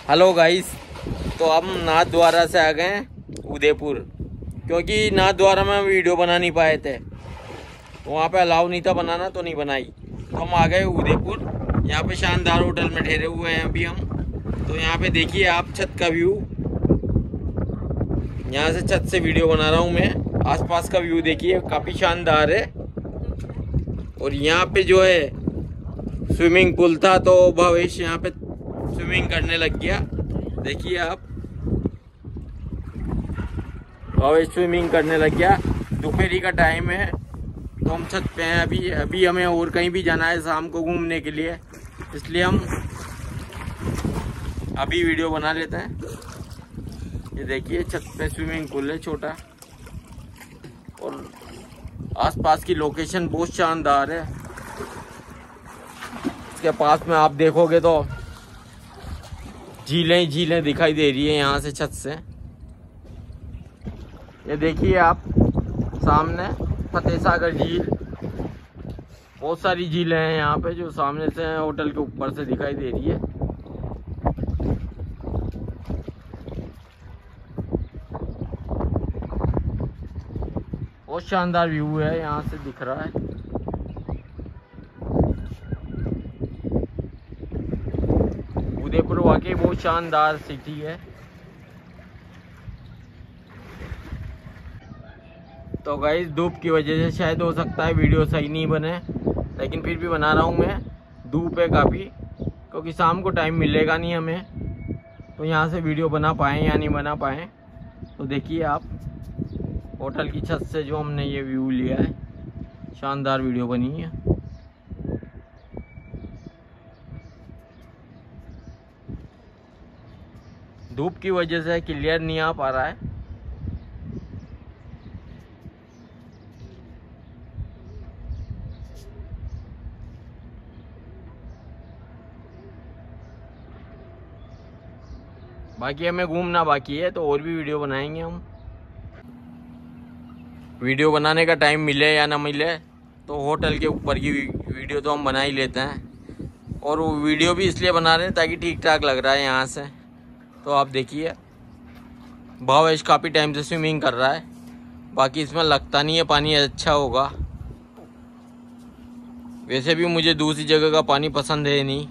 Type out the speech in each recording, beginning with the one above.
Hello guys, तो हम नाथ द्वारा से आ गए हैं उदयपुर, क्योंकि नाथ द्वारा में वीडियो बना नहीं पाए थे, तो वहाँ पे अलाउ नहीं था बनाना, तो नहीं बनाई। तो हम आ गए उदयपुर। यहाँ पे शानदार होटल में ठहरे हुए हैं अभी हम। तो यहाँ पे देखिए आप छत का व्यू, यहाँ से छत से वीडियो बना रहा हूँ मैं। आसपास का व्यू देखिए, काफ़ी शानदार है। और यहाँ पे जो है स्विमिंग पूल था, तो भवेश यहाँ पे स्विमिंग करने लग गया। देखिए आप, भवेश स्विमिंग करने लग गया। दोपहरी का टाइम है, तो हम छत पे हैं अभी हमें और कहीं भी जाना है शाम को घूमने के लिए, इसलिए हम अभी वीडियो बना लेते हैं। ये देखिए छत पे स्विमिंग पूल है छोटा, और आसपास की लोकेशन बहुत शानदार है। इसके पास में आप देखोगे तो झीलें दिखाई दे रही है यहाँ से छत से। ये देखिए आप सामने फतेह सागर झील, बहुत सारी झीलें हैं यहाँ पे जो सामने से होटल के ऊपर से दिखाई दे रही है। बहुत शानदार व्यू है यहाँ से दिख रहा है। उदयपुर वाकई बहुत शानदार सिटी है। तो गाइस धूप की वजह से शायद हो सकता है वीडियो सही नहीं बने, लेकिन फिर भी बना रहा हूँ मैं। धूप है काफ़ी, क्योंकि शाम को टाइम मिलेगा नहीं हमें, तो यहाँ से वीडियो बना पाएँ या नहीं बना पाएँ। तो देखिए आप होटल की छत से जो हमने ये व्यू लिया है, शानदार वीडियो बनी है। धूप की वजह से क्लियर नहीं आ पा रहा है। बाकी हमें घूमना बाकी है, तो और भी वीडियो बनाएंगे हम। वीडियो बनाने का टाइम मिले या ना मिले, तो होटल के ऊपर की वीडियो तो हम बना ही लेते हैं। और वो वीडियो भी इसलिए बना रहे हैं ताकि ठीक ठाक लग रहा है यहाँ से। तो आप देखिए भवेश काफ़ी टाइम से स्विमिंग कर रहा है, बाकी इसमें लगता नहीं है पानी अच्छा होगा। वैसे भी मुझे दूसरी जगह का पानी पसंद है नहीं।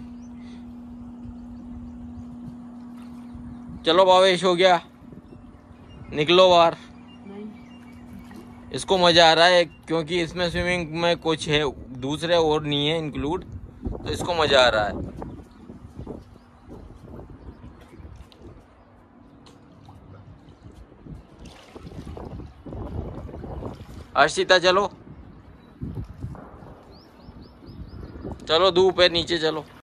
चलो भवेश, हो गया, निकलो बाहर। इसको मज़ा आ रहा है क्योंकि इसमें स्विमिंग में कुछ है दूसरे और नहीं है इंक्लूड, तो इसको मज़ा आ रहा है। अर्शिता चलो, चलो धूप है, नीचे चलो।